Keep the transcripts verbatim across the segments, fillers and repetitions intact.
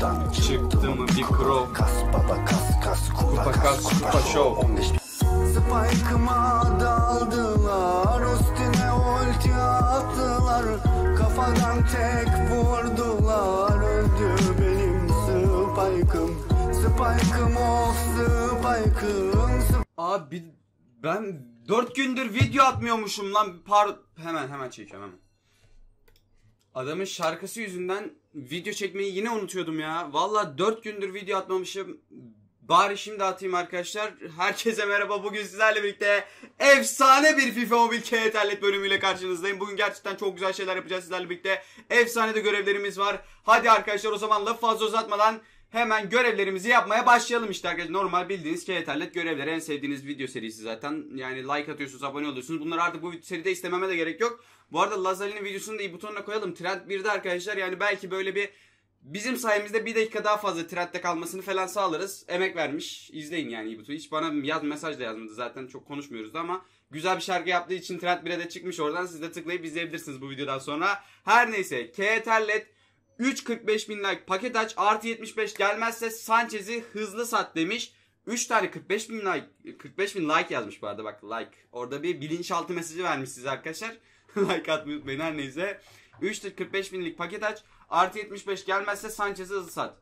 Yoktan çıktı mı bir krov. Kas baba kas kas kupa kas kupa show. Spike'ıma daldılar, üstüne ulti attılar. Kafadan tek vurdular, öldü benim Spike'ım. Spike'ım of Spike'ım. Abi ben dört gündür video atmıyormuşum lan. Par hemen hemen çekiyorum hemen. Adamın şarkısı yüzünden video çekmeyi yine unutuyordum ya. Vallahi dört gündür video atmamışım. Bari şimdi atayım arkadaşlar. Herkese merhaba. Bugün sizlerle birlikte efsane bir FIFA Mobile K-Terlet bölümüyle karşınızdayım. Bugün gerçekten çok güzel şeyler yapacağız sizlerle birlikte. Efsane de görevlerimiz var. Hadi arkadaşlar o zaman lafı fazla uzatmadan hemen görevlerimizi yapmaya başlayalım işte arkadaşlar. Normal bildiğiniz K-Terlet görevleri, en sevdiğiniz video serisi zaten. Yani like atıyorsunuz, abone oluyorsunuz. Bunları artık bu seride istememe de gerek yok. Bu arada Lazali'nin videosunu da iyi butonuna koyalım. Trend birde arkadaşlar, yani belki böyle bir bizim sayemizde bir dakika daha fazla trendde kalmasını falan sağlarız. Emek vermiş. İzleyin yani iyi butonu. Hiç bana yaz mesaj da yazmadı zaten, çok konuşmuyoruz da ama güzel bir şarkı yaptığı için Trend bire de çıkmış oradan. Siz de tıklayıp izleyebilirsiniz bu videodan sonra. Her neyse, K-Terlet üç kırk beş bin like paket aç, artı yetmiş beş gelmezse Sanchez'i hızlı sat demiş. üç tane kırk beş bin like kırk beş bin like yazmış bu arada, bak like. Orada bir bilinçaltı mesajı vermiş size arkadaşlar. Like atmayı unutmayın. Her neyse. üç kırk beş binlik paket aç, artı yetmiş beş gelmezse Sanchez'i hızlı sat.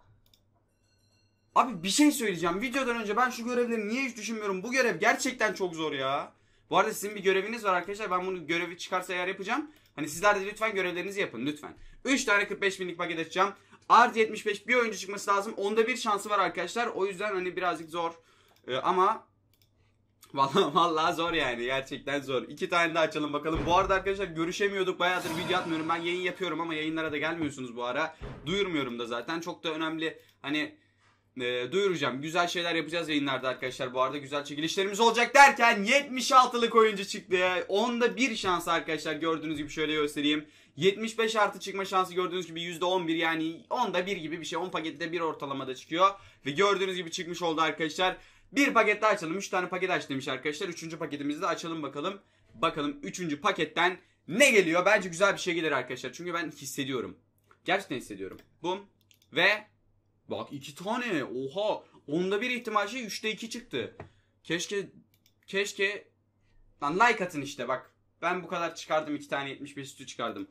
Abi bir şey söyleyeceğim. Videodan önce ben şu görevleri niye hiç düşünmüyorum? Bu görev gerçekten çok zor ya. Bu arada sizin bir göreviniz var arkadaşlar. Ben bunu görevi çıkarsa eğer yapacağım. Hani sizler de lütfen görevlerinizi yapın lütfen. üç tane kırk beş binlik paket açacağım. Artı yetmiş beş bir oyuncu çıkması lazım. Onda bir şansı var arkadaşlar. O yüzden hani birazcık zor. Ee, ama vallahi, vallahi zor yani. Gerçekten zor. İki tane daha açalım bakalım. Bu arada arkadaşlar görüşemiyorduk. Bayağıdır video atmıyorum. Ben yayın yapıyorum ama yayınlara da gelmiyorsunuz bu ara. Duyurmuyorum da zaten. Çok da önemli. Hani e, duyuracağım. Güzel şeyler yapacağız yayınlarda arkadaşlar. Bu arada güzel çekilişlerimiz olacak derken yetmiş altılık oyuncu çıktı ya. Onda bir şans arkadaşlar. Gördüğünüz gibi şöyle göstereyim. yetmiş beş artı çıkma şansı gördüğünüz gibi yüzde on bir, yani onda bir gibi bir şey. on pakette bir ortalamada çıkıyor. Ve gördüğünüz gibi çıkmış oldu arkadaşlar. Bir paket daha açalım. üç tane paket aç demiş arkadaşlar. üçüncü paketimizi de açalım bakalım. Bakalım üçüncü paketten ne geliyor? Bence güzel bir şey gelir arkadaşlar. Çünkü ben hissediyorum. Gerçekten hissediyorum. Bum. Ve bak iki tane. Oha. Onda bir ihtimal şey, üçte iki çıktı. Keşke keşke lan like atın işte bak. Ben bu kadar çıkardım, iki tane yetmiş beş üstü çıkardım.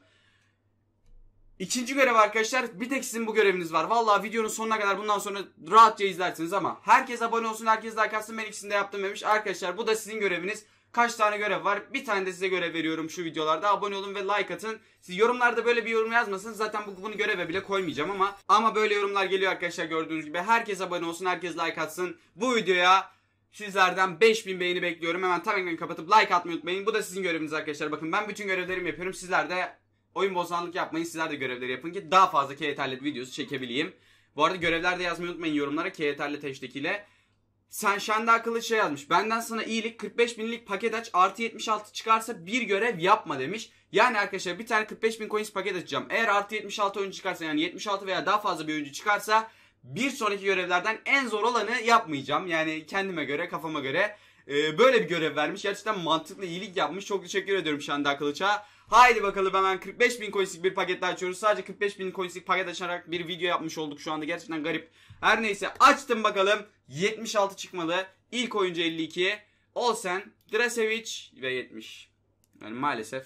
İkinci görev arkadaşlar, bir tek sizin bu göreviniz var. Vallahi videonun sonuna kadar bundan sonra rahatça izlersiniz ama herkes abone olsun, herkes like atsın, ben ikisini de yaptım demiş. Arkadaşlar bu da sizin göreviniz. Kaç tane görev var? Bir tane de size görev veriyorum şu videolarda. Abone olun ve like atın. Siz yorumlarda böyle bir yorum yazmasın. Zaten bu, bunu göreve bile koymayacağım ama ama böyle yorumlar geliyor arkadaşlar gördüğünüz gibi. Herkes abone olsun, herkes like atsın. Bu videoya sizlerden beş bin beğeni bekliyorum. Hemen tam ekranı kapatıp like atmayı unutmayın. Bu da sizin göreviniz arkadaşlar. Bakın ben bütün görevlerimi yapıyorum. Sizler de oyun bozanlık yapmayın. Sizler de görevleri yapın ki daha fazla K-Terlet videosu çekebileyim. Bu arada görevlerde yazmayı unutmayın yorumlara. K-Terlet hashtag ile. Sen Şenda akıllı şey yazmış. Benden sana iyilik, kırk beş binlik paket aç, artı yetmiş altı çıkarsa bir görev yapma demiş. Yani arkadaşlar bir tane kırk beş bin coins paket açacağım. Eğer artı yetmiş altı oyuncu çıkarsa, yani yetmiş altı veya daha fazla bir oyuncu çıkarsa bir sonraki görevlerden en zor olanı yapmayacağım. Yani kendime göre, kafama göre e, böyle bir görev vermiş. Gerçekten mantıklı, iyilik yapmış. Çok teşekkür ediyorum Şenda Kılıç'a. Haydi bakalım hemen kırk beş bin coinslik bir paket daha açıyoruz. Sadece kırk beş bin coinslik paket açarak bir video yapmış olduk şu anda. Gerçekten garip. Her neyse açtım bakalım. yetmiş altı çıkmalı. İlk oyuncu elli iki. Olsen, Drasevic ve yetmiş. Yani maalesef.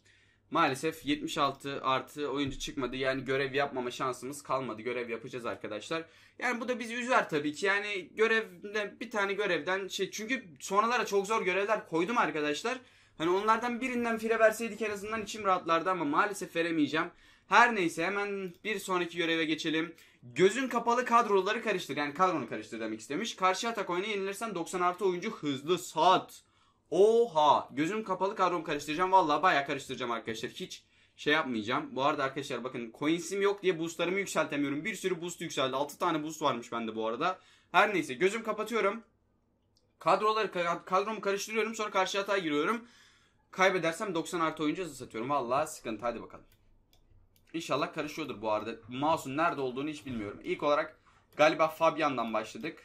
Maalesef yetmiş altı artı oyuncu çıkmadı. Yani görev yapmama şansımız kalmadı. Görev yapacağız arkadaşlar. Yani bu da bizi üzer tabii ki. Yani görevde bir tane görevden şey. Çünkü sonralara çok zor görevler koydum arkadaşlar. Hani onlardan birinden fire verseydik en azından içim rahatlardı ama maalesef veremeyeceğim. Her neyse hemen bir sonraki göreve geçelim. Gözün kapalı kadroları karıştır. Yani kadronu karıştır demek istemiş. Karşı atak oyunu yenilirsen doksan artı oyuncu hızlı sat. Oha. Gözüm kapalı kadromu karıştıracağım. Vallahi bayağı karıştıracağım arkadaşlar. Hiç şey yapmayacağım. Bu arada arkadaşlar bakın coins'im yok diye boostlarımı yükseltemiyorum. Bir sürü boost yükseldi. altı tane boost varmış bende bu arada. Her neyse gözüm kapatıyorum. Kadroları kadromu karıştırıyorum. Sonra karşı atağa giriyorum. Kaybedersem doksan artı oyuncu hızlı satıyorum. Vallahi sıkıntı. Hadi bakalım. İnşallah karışıyordur bu arada. Mouse'un nerede olduğunu hiç bilmiyorum. İlk olarak galiba Fabian'dan başladık.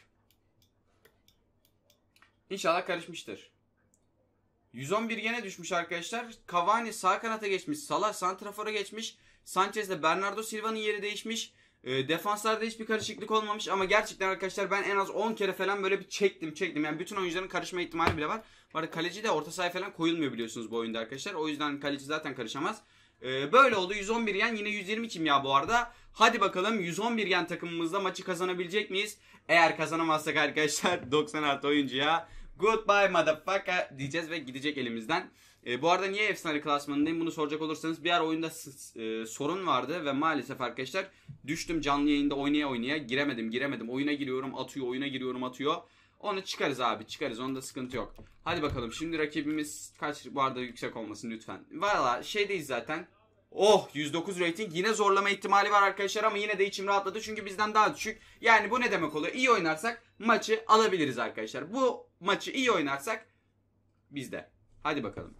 İnşallah karışmıştır. yüz on bir gene düşmüş arkadaşlar. Cavani sağ kanata geçmiş. Salah santrafora geçmiş. Sanchez ile Bernardo Silva'nın yeri değişmiş. E, defanslarda hiçbir karışıklık olmamış ama gerçekten arkadaşlar ben en az on kere falan böyle bir çektim çektim. Yani bütün oyuncuların karışma ihtimali bile var. Bu arada kaleci de orta sahaya falan koyulmuyor biliyorsunuz bu oyunda arkadaşlar. O yüzden kaleci zaten karışamaz. E, böyle oldu. yüz on bir yen, yine yüz yirmi kimya bu arada. Hadi bakalım yüz on bir yen takımımızla maçı kazanabilecek miyiz? Eğer kazanamazsak arkadaşlar doksan artı oyuncuya goodbye motherfucker diyeceğiz ve gidecek elimizden. E, bu arada niye efsane klasmanındayım bunu soracak olursanız bir ara oyunda e, sorun vardı ve maalesef arkadaşlar düştüm, canlı yayında oynaya oynaya giremedim giremedim oyuna giriyorum atıyor, oyuna giriyorum atıyor. Onu çıkarız abi, çıkarız, onda sıkıntı yok. Hadi bakalım şimdi rakibimiz kaç, bu arada yüksek olmasın lütfen. Valla şeydeyiz zaten. Oh, yüz dokuz rating, yine zorlama ihtimali var arkadaşlar ama yine de içim rahatladı çünkü bizden daha düşük. Yani bu ne demek oluyor? İyi oynarsak maçı alabiliriz arkadaşlar. Bu maçı iyi oynarsak bizde. Hadi bakalım.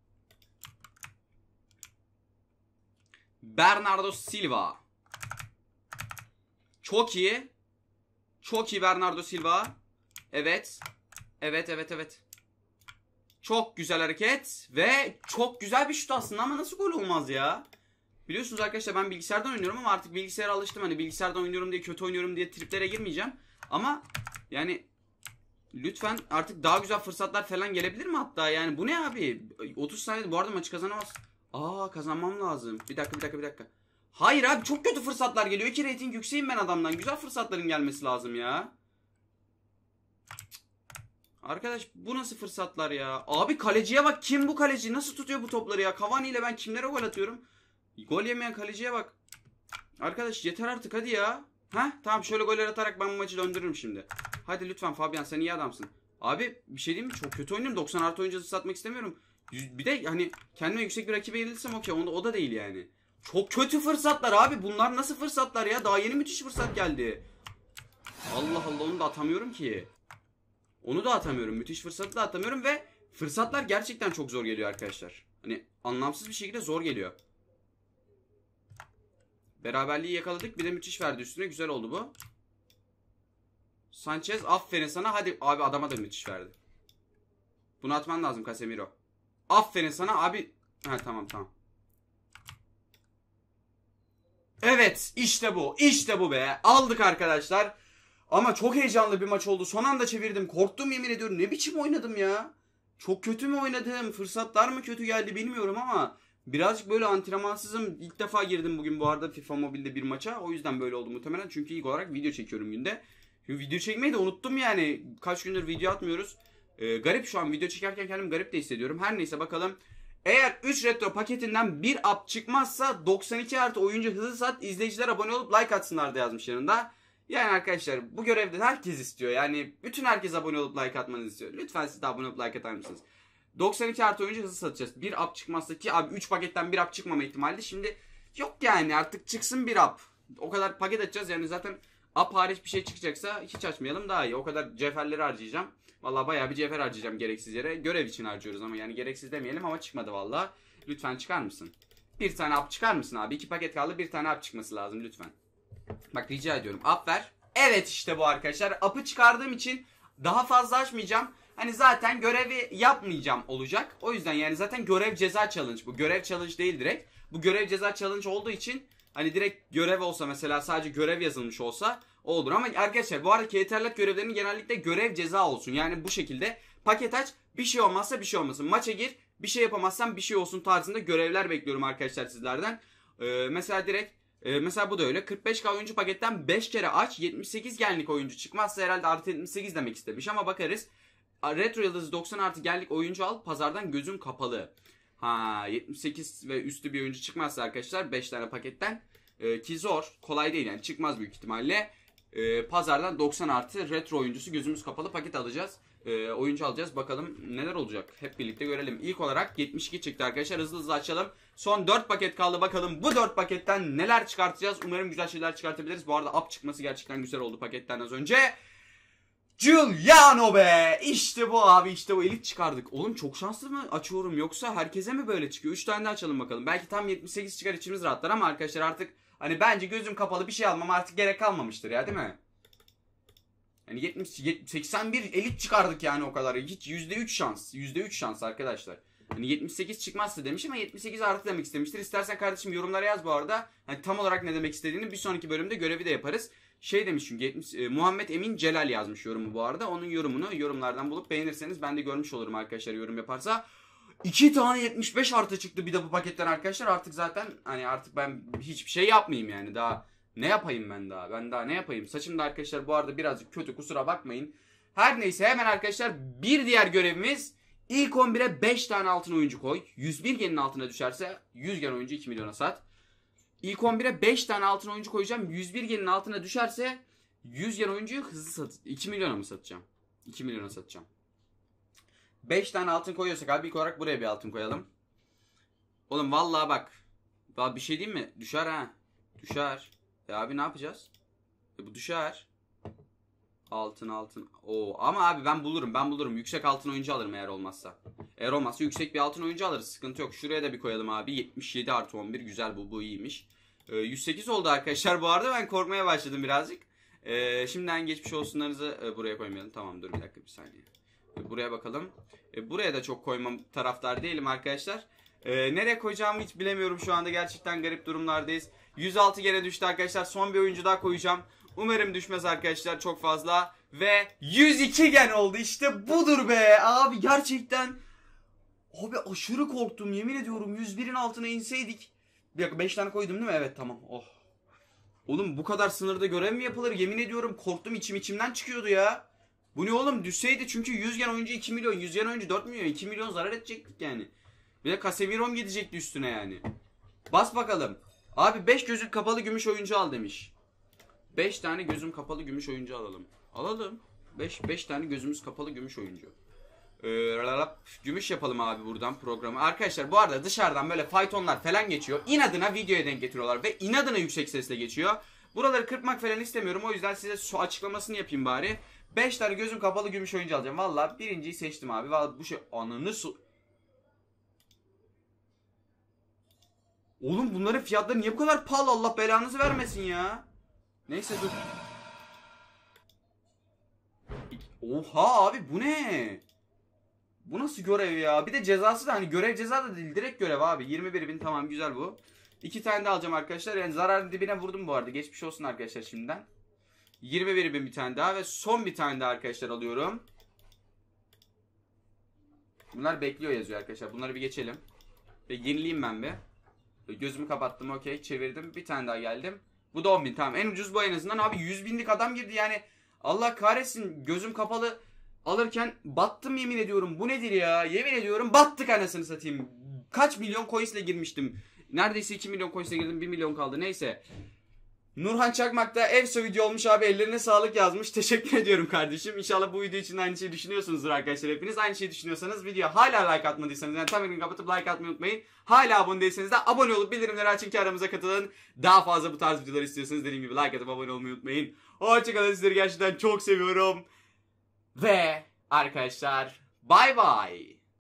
Bernardo Silva. Çok iyi. Çok iyi Bernardo Silva. Evet. Evet evet evet. Çok güzel hareket. Ve çok güzel bir şut aslında ama nasıl gol olmaz ya? Biliyorsunuz arkadaşlar ben bilgisayardan oynuyorum ama artık bilgisayara alıştım. Hani bilgisayardan oynuyorum diye kötü oynuyorum diye triplere girmeyeceğim. Ama yani lütfen artık daha güzel fırsatlar falan gelebilir mi hatta? Yani bu ne abi? otuz saniyede bu arada maçı kazanamaz. Aa, kazanmam lazım. Bir dakika bir dakika bir dakika. Hayır abi, çok kötü fırsatlar geliyor. İki rating yükseğim ben adamdan. Güzel fırsatların gelmesi lazım ya. Arkadaş bu nasıl fırsatlar ya? Abi kaleciye bak. Kim bu kaleci? Nasıl tutuyor bu topları ya? Cavani ile ben kimlere gol atıyorum? Gol yemeyen kaleciye bak. Arkadaş yeter artık hadi ya. Heh tamam, şöyle goller atarak ben bu maçı döndürürüm şimdi. Hadi lütfen Fabian, sen iyi adamsın. Abi bir şey diyeyim mi? Çok kötü oynuyorum. doksan artı oyuncu satmak istemiyorum. Bir de hani kendime yüksek bir rakibe yenilsem okey. O, o da değil yani. Çok kötü fırsatlar abi. Bunlar nasıl fırsatlar ya? Daha yeni müthiş fırsat geldi. Allah Allah, onu da atamıyorum ki. Onu da atamıyorum. Müthiş fırsatı da atamıyorum ve fırsatlar gerçekten çok zor geliyor arkadaşlar. Hani anlamsız bir şekilde zor geliyor. Beraberliği yakaladık. Bir de müthiş verdi üstüne. Güzel oldu bu. Sanchez aferin sana. Hadi abi, adama da müthiş verdi. Bunu atman lazım Casemiro. Aferin sana abi. Ha tamam tamam. Evet işte bu. İşte bu be. Aldık arkadaşlar. Ama çok heyecanlı bir maç oldu. Son anda çevirdim. Korktum yemin ediyorum. Ne biçim oynadım ya. Çok kötü mü oynadım? Fırsatlar mı kötü geldi bilmiyorum ama birazcık böyle antrenmansızım. İlk defa girdim bugün bu arada FIFA Mobile'de bir maça. O yüzden böyle oldu muhtemelen. Çünkü ilk olarak video çekiyorum günde. Çünkü video çekmeyi de unuttum yani. Kaç gündür video atmıyoruz. Ee, garip şu an. Video çekerken kendimi garip de hissediyorum. Her neyse bakalım. Eğer üç retro paketinden bir up çıkmazsa doksan iki artı oyuncu hızlı sat, izleyiciler abone olup like atsınlar da yazmış yanında. Yani arkadaşlar bu görevde herkes istiyor. Yani bütün herkes abone olup like atmanızı istiyor. Lütfen siz de abone olup like atar mısınız? doksan iki artı oyuncu hızlı satacağız. Bir up çıkmazsa ki abi üç paketten bir up çıkmama ihtimali şimdi yok yani, artık çıksın bir up. O kadar paket açacağız yani, zaten up hariç bir şey çıkacaksa hiç açmayalım daha iyi. O kadar cevherleri harcayacağım. Vallahi bayağı bir cevher harcayacağım gereksiz yere. Görev için harcıyoruz ama yani gereksiz demeyelim ama çıkmadı vallahi. Lütfen çıkar mısın? Bir tane up çıkar mısın abi? İki paket kaldı, bir tane up çıkması lazım lütfen. Bak rica ediyorum, up ver. Evet işte bu arkadaşlar. Up'ı çıkardığım için daha fazla açmayacağım. Hani zaten görevi yapmayacağım olacak. O yüzden yani zaten görev ceza challenge bu. Görev challenge değil direkt. Bu görev ceza challenge olduğu için hani direkt görev olsa mesela, sadece görev yazılmış olsa o olur. Ama arkadaşlar bu arada K T R L görevlerinin genellikle görev ceza olsun. Yani bu şekilde paket aç, bir şey olmazsa bir şey olmasın. Maça gir, bir şey yapamazsan bir şey olsun tarzında görevler bekliyorum arkadaşlar sizlerden. Ee, mesela direkt Ee, mesela bu da öyle. kırk beş K oyuncu paketten beş kere aç. yetmiş sekiz genlik oyuncu çıkmazsa herhalde artı yetmiş sekiz demek istemiş ama bakarız. Retro yıldızı doksan artı genlik oyuncu al. Pazardan gözüm kapalı. Ha, yetmiş sekiz ve üstü bir oyuncu çıkmazsa arkadaşlar beş tane paketten e, ki zor. Kolay değil yani, çıkmaz büyük ihtimalle. E, pazardan doksan artı retro oyuncusu gözümüz kapalı paket alacağız. E, oyuncu alacağız. Bakalım neler olacak. Hep birlikte görelim. İlk olarak yetmiş iki çıktı arkadaşlar. Hızlı hızlı açalım. Son dört paket kaldı. Bakalım bu dört paketten neler çıkartacağız. Umarım güzel şeyler çıkartabiliriz. Bu arada up çıkması gerçekten güzel oldu paketten az önce. Giuliano be. İşte bu abi, işte bu, elit çıkardık. Oğlum çok şanslı mı açıyorum yoksa herkese mi böyle çıkıyor? üç tane de açalım bakalım. Belki tam yetmiş sekiz çıkar, içimiz rahatlar ama arkadaşlar artık hani bence gözüm kapalı bir şey almam artık gerek kalmamıştır ya, değil mi? Yani yetmiş seksen bir elit çıkardık yani o kadar. Hiç yüzde üç şans. yüzde üç şans arkadaşlar. Hani yetmiş sekiz çıkmazsa demiş ama yetmiş sekiz artı demek istemiştir. İstersen kardeşim yorumlara yaz bu arada. Hani tam olarak ne demek istediğini bir sonraki bölümde görevi de yaparız. Şey demiş çünkü yetmiş, e, Muhammed Emin Celal yazmış yorumu bu arada. Onun yorumunu yorumlardan bulup beğenirseniz ben de görmüş olurum arkadaşlar yorum yaparsa. iki tane yetmiş beş artı çıktı bir de bu paketten arkadaşlar. Artık zaten hani artık ben hiçbir şey yapmayayım yani. Daha ne yapayım ben daha? Ben daha ne yapayım? Saçım da arkadaşlar bu arada birazcık kötü, kusura bakmayın. Her neyse hemen arkadaşlar bir diğer görevimiz ilk on bire beş tane altın oyuncu koy. yüz bir genin altına düşerse yüz gen oyuncu iki milyona sat. İlk on bire beş tane altın oyuncu koyacağım. yüz bir genin altına düşerse yüz gen oyuncuyu hızlı sat. iki milyona mı satacağım? iki milyona satacağım. beş tane altın koyuyorsak abi ilk olarak buraya bir altın koyalım. Oğlum vallahi bak. Vallahi bir şey diyeyim mi? Düşer ha. Düşer. E abi ne yapacağız? E bu düşer. Altın altın. Oo ama abi ben bulurum. Ben bulurum. Yüksek altın oyuncu alırım eğer olmazsa. Eğer olmazsa yüksek bir altın oyuncu alırız. Sıkıntı yok. Şuraya da bir koyalım abi. yetmiş yedi artı on bir. Güzel bu. Bu iyiymiş. Ee, yüz sekiz oldu arkadaşlar bu arada. Ben korkmaya başladım birazcık. Ee, şimdiden geçmiş olsunlarınızı e, buraya koymayalım. Tamam dur bir dakika bir saniye. E, buraya bakalım. E, buraya da çok koymam taraftar değilim arkadaşlar. E, nereye koyacağımı hiç bilemiyorum şu anda. Gerçekten garip durumlardayız. yüz altı gene düştü arkadaşlar. Son bir oyuncu daha koyacağım. Umarım düşmez arkadaşlar çok fazla. Ve yüz iki gen oldu. İşte budur be. Abi gerçekten. Abi aşırı korktum. Yemin ediyorum yüz birin altına inseydik. Bir dakika beş tane koydum değil mi? Evet tamam. Oh. Oğlum bu kadar sınırda görev mi yapılır? Yemin ediyorum korktum, içim içimden çıkıyordu ya. Bu ne oğlum, düşseydi çünkü yüz gen oyuncu iki milyon. yüz gen oyuncu dört milyon. iki milyon zarar edecektik yani. Bir de Casemirom gidecekti üstüne yani. Bas bakalım. Abi beş gözün kapalı gümüş oyuncu al demiş. beş tane gözüm kapalı gümüş oyuncu alalım. Alalım. beş beş tane gözümüz kapalı gümüş oyuncu. Ee, gümüş yapalım abi buradan programı. Arkadaşlar bu arada dışarıdan böyle faytonlar falan geçiyor. İnadına videoya denk getiriyorlar ve inadına yüksek sesle geçiyor. Buraları kırpmak falan istemiyorum. O yüzden size su açıklamasını yapayım bari. beş tane gözüm kapalı gümüş oyuncu alacağım. Valla birinciyi seçtim abi. Valla bu şey ananı su... Oğlum bunların fiyatları niye bu kadar pahalı, Allah belanızı vermesin ya. Neyse dur. Oha abi bu ne? Bu nasıl görev ya? Bir de cezası da hani görev ceza da değil. Direkt görev abi. yirmi bir bin tamam güzel bu. İki tane de alacağım arkadaşlar. Yani zararın dibine vurdum bu arada. Geçmiş olsun arkadaşlar şimdiden. yirmi bir bin bir tane daha ve son bir tane daha arkadaşlar alıyorum. Bunlar bekliyor yazıyor arkadaşlar. Bunları bir geçelim. Ve yenileyim ben bir. Gözümü kapattım, okey, çevirdim. Bir tane daha geldim. Bu da on bin tamam. En ucuz bu en azından. Abi yüz binlik adam girdi yani. Allah kahretsin, gözüm kapalı alırken battım yemin ediyorum. Bu nedir ya? Yemin ediyorum battık anasını satayım. Kaç milyon coins'le girmiştim. Neredeyse iki milyon coins'le girdim. bir milyon kaldı. Neyse. Nurhan Çakmak da Efso video olmuş abi. Ellerine sağlık yazmış. Teşekkür ediyorum kardeşim. İnşallah bu video için aynı şeyi düşünüyorsunuzdur arkadaşlar hepiniz. Aynı şeyi düşünüyorsanız videoya hala like atmadıysanız yani tam ekranı kapatıp like atmayı unutmayın. Hala abone değilseniz de abone olup bildirimleri açın ki aramıza katılın. Daha fazla bu tarz videolar istiyorsanız dediğim gibi like atıp abone olmayı unutmayın. Hoşçakalın, sizleri gerçekten çok seviyorum. Ve arkadaşlar bye bye.